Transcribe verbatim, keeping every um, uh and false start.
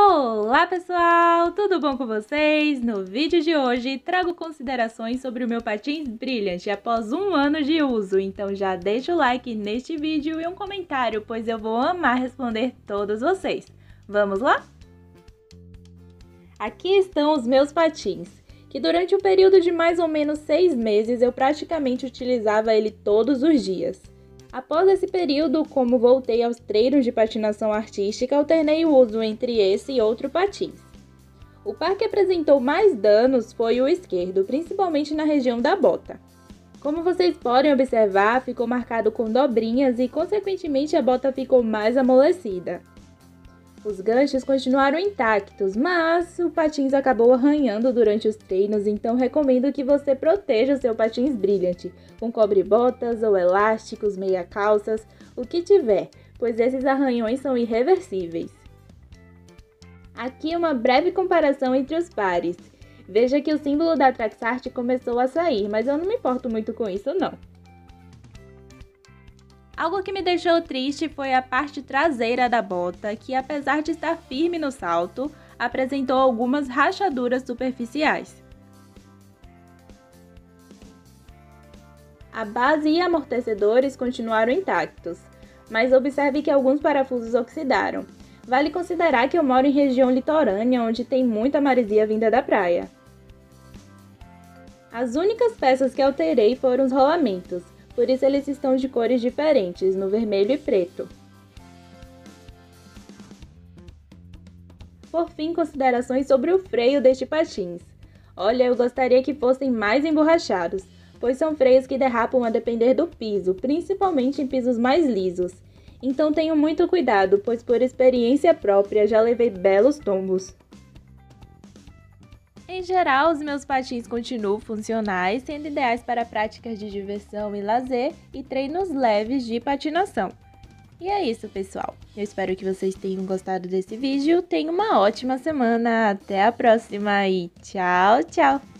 Olá pessoal, tudo bom com vocês? No vídeo de hoje trago considerações sobre o meu patins Brilliant após um ano de uso, então já deixa o like neste vídeo e um comentário, pois eu vou amar responder todos vocês. Vamos lá? Aqui estão os meus patins, que durante um período de mais ou menos seis meses eu praticamente utilizava ele todos os dias. Após esse período, como voltei aos treinos de patinação artística, alternei o uso entre esse e outro patins. O par que apresentou mais danos foi o esquerdo, principalmente na região da bota. Como vocês podem observar, ficou marcado com dobrinhas e, consequentemente, a bota ficou mais amolecida. Os ganchos continuaram intactos, mas o patins acabou arranhando durante os treinos, então recomendo que você proteja o seu patins Brilliant, com cobre-botas ou elásticos, meia-calças, o que tiver, pois esses arranhões são irreversíveis. Aqui uma breve comparação entre os pares. Veja que o símbolo da Traxart começou a sair, mas eu não me importo muito com isso não. Algo que me deixou triste foi a parte traseira da bota, que apesar de estar firme no salto, apresentou algumas rachaduras superficiais. A base e amortecedores continuaram intactos, mas observe que alguns parafusos oxidaram. Vale considerar que eu moro em região litorânea, onde tem muita maresia vinda da praia. As únicas peças que alterei foram os rolamentos. Por isso eles estão de cores diferentes, no vermelho e preto. Por fim, considerações sobre o freio deste patins. Olha, eu gostaria que fossem mais emborrachados, pois são freios que derrapam a depender do piso, principalmente em pisos mais lisos. Então tenham muito cuidado, pois por experiência própria já levei belos tombos. Em geral, os meus patins continuam funcionais, sendo ideais para práticas de diversão e lazer e treinos leves de patinação. E é isso, pessoal. Eu espero que vocês tenham gostado desse vídeo. Tenham uma ótima semana. Até a próxima e tchau, tchau!